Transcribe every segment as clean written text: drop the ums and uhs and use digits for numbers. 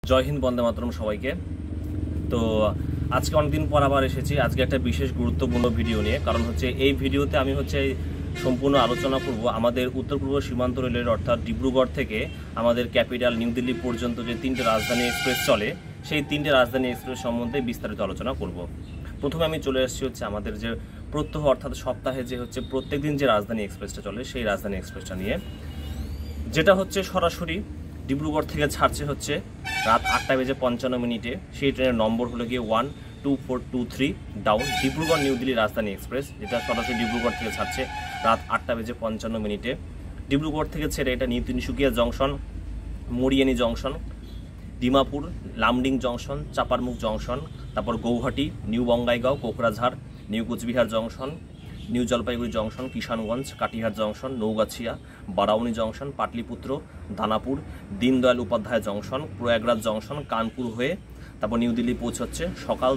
জয় হিন্দ, বন্দে মাতরম সবাইকে। তো আজকে অনেকদিন পর আবার এসেছি আজকে একটা বিশেষ গুরুত্বপূর্ণ ভিডিও নিয়ে। কারণ হচ্ছে এই ভিডিওতে আমি সম্পূর্ণ আলোচনা করব আমাদের উত্তর পূর্ব সীমান্ত রেলের অর্থাৎ ডিব্রুগড় থেকে আমাদের ক্যাপিটাল নিউ দিল্লি পর্যন্ত যে তিনটে রাজধানী এক্সপ্রেস চলে সেই তিনটে রাজধানী এক্সপ্রেস সম্বন্ধে বিস্তারিত আলোচনা করব। প্রথমে আমি চলে এসেছি আমাদের যে প্রত্যহ অর্থাৎ সপ্তাহে যে প্রত্যেক দিন যে রাজধানী এক্সপ্রেসটা চলে সেই রাজধানী এক্সপ্রেসটা নিয়ে, যেটা সরাসরি ডিব্রুগড় থেকে ছাড়ছে রাত 8:55 সেই ট্রেনের নম্বর হলো গিয়ে 12423 ডাউন ডিব্রুগড় নিউ দিল্লি রাজধানী এক্সপ্রেস, যেটা সরাসরি ডিব্রুগড় থেকে ছাড়ছে রাত 8:55। ডিব্রুগড় থেকে ছেড়ে এটা new Tinsukia junction, Mariani junction, Dimapur, Lumding junction, Chaparmukh junction, তারপর Guwahati, new Bongaigaon, Kokrajhar, new Coochbehar junction, new Jalpaiguri junction, Kishanganj, Katihar junction, Naugachia, Barauni junction, Pataliputra, Danapur, Deendayal Upadhyay junction, Prayagraj junction, Kanpur হয়ে তারপর নিউ দিল্লি পৌঁছচ্ছে সকাল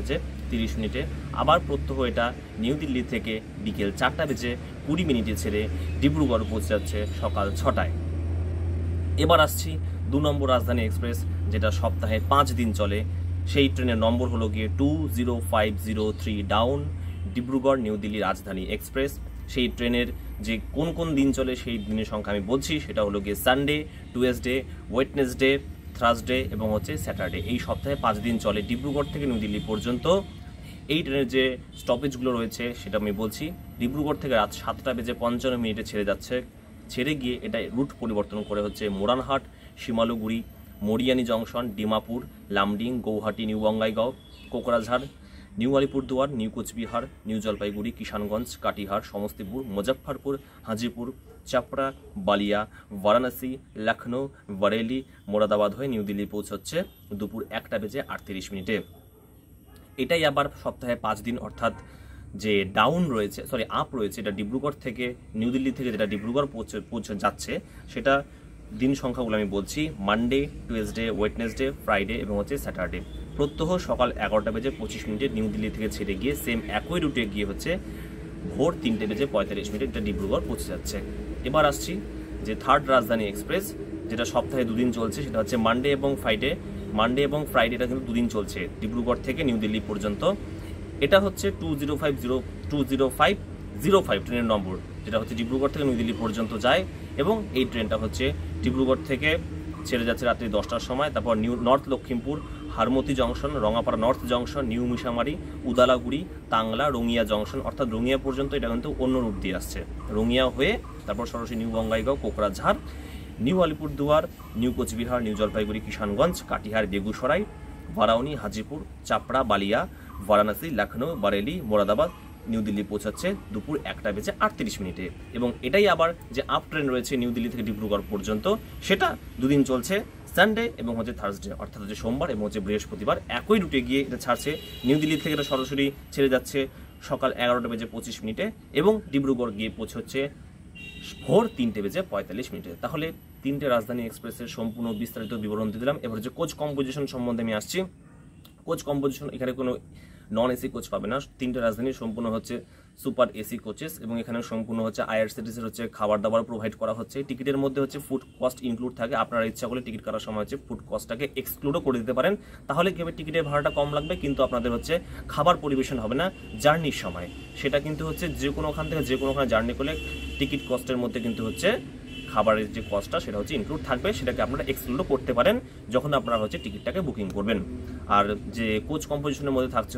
10:30। আবার প্রত্যহ এটা নিউ দিল্লি থেকে বিকেল 4:20 ছেড়ে ডিব্রুগড় পৌঁছে যাচ্ছে সকাল 6টায়। এবার আসছি 2 নম্বর রাজধানী এক্সপ্রেস, যেটা সপ্তাহে 5 দিন চলে। সেই ট্রেনের নম্বর হলো গিয়ে 20503 ডাউন ডিব্রুগড় নিউ দিল্লি রাজধানী এক্সপ্রেস। সেই ট্রেনের যে কোন কোন দিন চলে সেই দিনের সংখ্যা আমি বলছি, সেটা হলো গিয়ে সানডে, টুয়েসডে, ওয়েডনেসডে, থার্সডে এবং স্যাটারডে। এই সপ্তাহে 5 দিন চলে ডিব্রুগড় থেকে নিউ দিল্লি পর্যন্ত। এই ট্রেনের যে স্টপেজগুলো রয়েছে সেটা আমি বলছি। ডিব্রুগড় থেকে রাত 7:55 ছেড়ে যাচ্ছে, ছেড়ে গিয়ে এটা রুট পরিবর্তন করে Moranhat, Simaluguri, Mariani junction, Dimapur, Lumding, Guwahati, new Bongaigaon, Kokrajhar, new Alipurduar, new Coochbehar, new Jalpaiguri, Kishanganj, Katihar, Samastipur, Muzaffarpur, Hajipur, Chhapra, Ballia, Varanasi, Lucknow, Bareilly, Moradabad হয়ে নিউ দিল্লি পৌঁছচ্ছে দুপুর 1:38। এটাই আবার সপ্তাহে 5 দিন, অর্থাৎ যে ডাউন রয়েছে আপ রয়েছে এটা ডিব্রুগড় থেকে নিউ দিল্লি থেকে যেটা ডিব্রুগড় পৌঁছে যাচ্ছে সেটা দিন সংখ্যাগুলো আমি বলছি। মানডে, টুয়েসডে, ওয়েডনেসডে, ফ্রাইডে এবং স্যাটারডে। প্রত্যহ সকাল 11:25 নিউ দিল্লি থেকে ছেড়ে গিয়ে সেম একই রুটে গিয়ে ভোর 3:45 এটা ডিব্রুগড় পৌঁছে যাচ্ছে। এবার আসছি যে থার্ড রাজধানী এক্সপ্রেস, যেটা সপ্তাহে 2 দিন চলছে, সেটা মানডে এবং ফ্রাইডে। মানডে এবং ফ্রাইডে এটা কিন্তু 2 দিন চলছে ডিব্রুগড় থেকে নিউ দিল্লি পর্যন্ত। এটা 20505 ট্রেনের নম্বর, যেটা ডিব্রুগড় থেকে নিউ দিল্লি পর্যন্ত যায় এবং এই ট্রেনটা ডিব্রুগড় থেকে ছেড়ে যাচ্ছে রাত্রি 10টার সময়। তারপর new north Lakhimpur, Harmuti junction, Rangapara north junction, new Missamari, Udalguri, Tangla, Rangiya junction, অর্থাৎ রঙিয়া পর্যন্ত এটা কিন্তু অন্য রুট দিয়ে আসছে। রঙিয়া হয়ে তারপর সরাসরি new Bongaigaon, Kokrajhar, new Alipurduar, new Coochbehar, new Jalpaiguri, Kishanganj, Katihar, Begusarai, Barauni, Hajipur, Chhapra, Ballia, Varanasi, Lucknow, Bareilly, Moradabad, new Delhi পৌঁছাচ্ছে দুপুর 1:38। এবং এটাই আবার যে আপ ট্রেন রয়েছে নিউ দিল্লি থেকে ডিব্রুগড় পর্যন্ত, সেটা 2 দিন চলছে, সানডে এবং থার্সডে, অর্থাৎ সোমবার এবং বৃহস্পতিবার। একই রুটে গিয়ে এটা ছাড়ছে নিউ দিল্লি থেকে, এটা সরাসরি ছেড়ে যাচ্ছে সকাল 11:25 এবং ডিব্রুগড় গিয়ে পৌঁছচ্ছে ভোর 3:45। তাহলে 3টে রাজধানী এক্সপ্রেসের সম্পূর্ণ বিস্তারিত বিবরণ দিয়ে দিলাম। এবার কোচ কম্পোজিশন সম্বন্ধে আমি আসছি। কোচ কম্পোজিশন এখানে কোনো নন এসি কোচ পাবে না। 3টে রাজধানী সম্পূর্ণ সুপার এসি কোচেস এবং এখানে সম্পূর্ণ আইআরসিটিসির খাবার দাবার প্রোভাইড করা হচ্ছে। টিকিটের মধ্যে ফুড কস্ট ইনক্লুড থাকে। আপনারা ইচ্ছা করলে টিকিট কাটার সময় ফুড কস্টটাকে এক্সক্লুডও করে দিতে পারেন, তাহলে কি হবে টিকিটের ভাড়াটা কম লাগবে, কিন্তু আপনাদের খাবার পরিবেশন হবে না জার্নির সময়। সেটা কিন্তু যে কোনো ওখান থেকে যে কোনোখানে জার্নি করলে টিকিট কস্টের মধ্যে কিন্তু খাবারের যে কস্টটা সেটা ইনক্লুড থাকবে, সেটাকে আপনারা এক্সক্লুডও করতে পারেন যখন আপনারা টিকিটটাকে বুকিং করবেন। আর যে কোচ কম্পোজিশনের মধ্যে থাকছে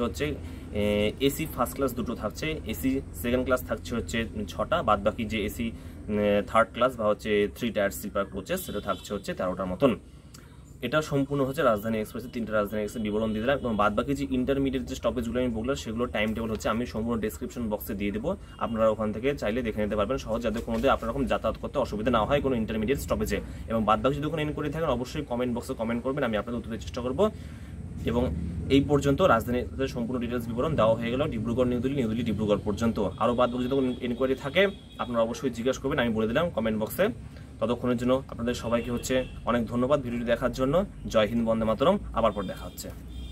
এসি ফার্স্ট ক্লাস 2টো থাকছে, এসি সেকেন্ড ক্লাস থাকছে 6টা, বাদ বাকি যে এসি থার্ড ক্লাস বা 3 টায়ার স্লিপার কোচেস সেটা থাকছে 13টার মতন। এটা সম্পূর্ণ রাজধানী এক্সপ্রেসের 3টে রাজধানী এক্সপ্রেস বিবরণ দিয়ে দিলাম। এবং বাদ বাকি যে ইন্টারমিডিয়েট যে স্টপেজগুলো আমি বললাম সেগুলো টাইম টেবিল আমি সম্পূর্ণ ডেসক্রিপশন বক্সে দিয়ে দেবো, আপনারা ওখান থেকে চাইলে দেখে নিতে পারবেন সহজ, যাতে কোনো আপনার রকম যাতায়াত করতে অসুবিধা না হয় কোনো ইন্টারমিডিয়েট স্টপেজে। এবং বাদ বাকি যদি কোনো এনকোয়ারি থাকেন অবশ্যই কমেন্ট বক্সে কমেন্ট করবেন, আমি আপনাদের উত্তর চেষ্টা করবো। এবং এই পর্যন্ত রাজধানীর সম্পূর্ণ ডিটেলস বিবরণ দেওয়া হয়ে গেল ডিব্রুগড় নিউ দিল্লি, নিউ দিল্লি ডিব্রুগড় পর্যন্ত। আরও বাদ বাকি যদি কোনো এনকোয়ারি থাকে আপনারা অবশ্যই জিজ্ঞাসা করবেন, আমি বলে দিলাম কমেন্ট বক্সে। ততক্ষণের জন্য আপনাদের সবাইকে অনেক ধন্যবাদ ভিডিওটি দেখার জন্য। জয় হিন্দ, বন্দে মাতরম। আবার পর দেখা হচ্ছে।